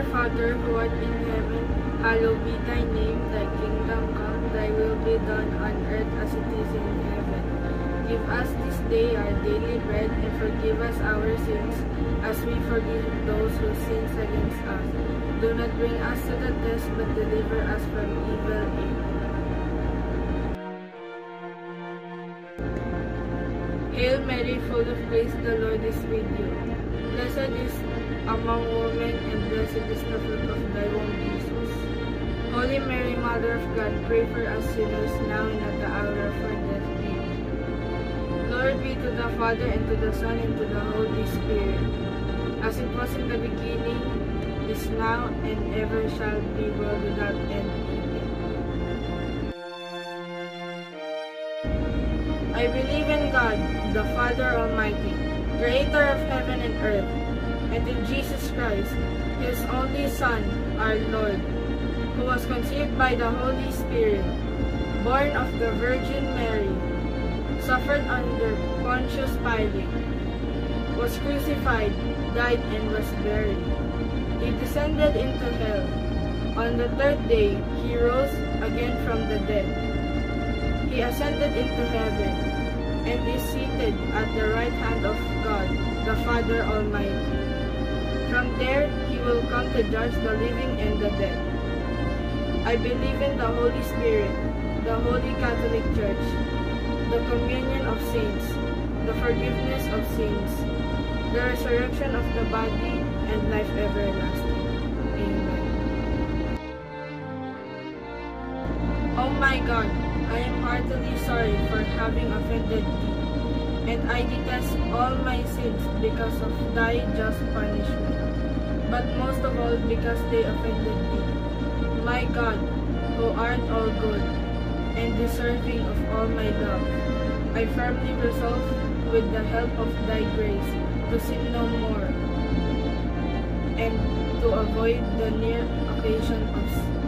Our Father, who art in heaven, hallowed be thy name. Thy kingdom come, thy will be done on earth as it is in heaven. Give us this day our daily bread, and forgive us our sins, as we forgive those who sin against us. Do not bring us to the test, but deliver us from evil. Amen. Hail Mary, full of grace, the Lord is with you. Blessed is among women, and blessed is the fruit of thy womb, Jesus. Holy Mary, Mother of God, pray for us sinners, now and at the hour of our death. Amen. Glory be to the Father, and to the Son, and to the Holy Spirit, as it was in the beginning, is now, and ever shall be, world without end. Amen. I believe in God, the Father Almighty, creator of heaven and earth, and in Jesus Christ, his only Son, our Lord, who was conceived by the Holy Spirit, born of the Virgin Mary, suffered under Pontius Pilate, was crucified, died, and was buried. He descended into hell. On the third day, he rose again from the dead. He ascended into heaven, and is seated at the right hand of God, the Father Almighty. From there, he will come to judge the living and the dead. I believe in the Holy Spirit, the Holy Catholic Church, the communion of saints, the forgiveness of sins, the resurrection of the body, and life everlasting. Amen. Oh my God, I am heartily sorry for having offended thee, and I detest all my sins because of thy just punishment, but most of all because they offended thee. My God, who art all good, and deserving of all my love, I firmly resolve, with the help of thy grace, to sin no more, and to avoid the near occasion of